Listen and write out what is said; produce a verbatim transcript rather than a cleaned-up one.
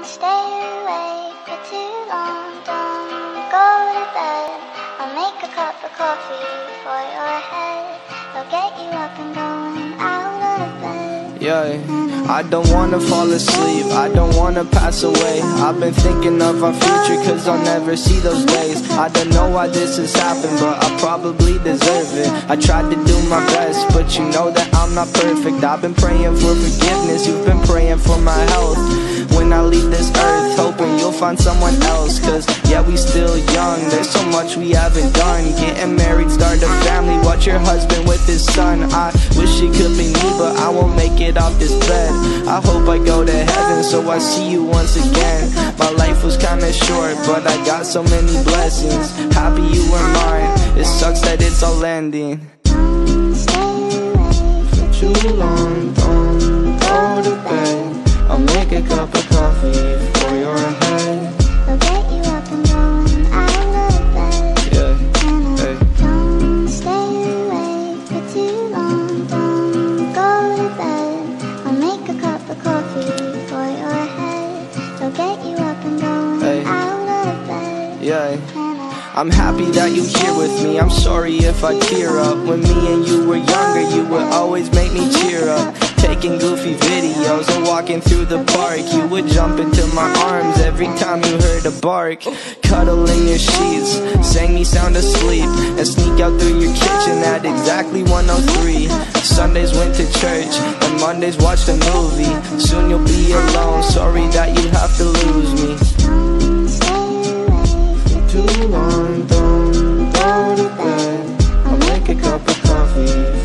stay awake for too long. Don't go to bed. I'll make a cup of coffee for your head. I'll get you up and going out of bed. Yeah, I don't wanna fall asleep, I don't wanna pass away. I've been thinking of our future cause I'll never see those days. I don't know why this has happened, but I probably deserve it. I tried to do my best, but you know that I'm not perfect. I've been praying for forgiveness, you've been praying for my health. When I leave this earth, hoping you'll find someone else. Cause yeah, we still young, there's so much we haven't done. Getting married, start a family, watch your husband with his son. I wish it could be me, but I won't make it off this bed. I hope I go to heaven so I see you once again. My life was kinda short, but I got so many blessings. Happy you were mine, it sucks that it's all ending. For too long, don't go to bed. I'll make a cup of coffee for your head. I'll get you up and going out of bed. Yeah, hey. Don't stay awake for too long. Don't go to bed. I'll make a cup of coffee for your head. I'll get you up and going Hey. out of bed. Yeah, I'm happy that you're here with me. I'm sorry if I tear up. When me and you were younger, you would always make me cheer up. Taking goofy videos and walking through the park, you would jump into my arms every time you heard a bark. Cuddle in your sheets, sang me sound asleep, and sneak out through your kitchen at exactly one oh three. Sundays went to church, and Mondays watched a movie. Soon you'll be alone, sorry that you have to lose me. For too long, don't go to bed. I'll make a cup of coffee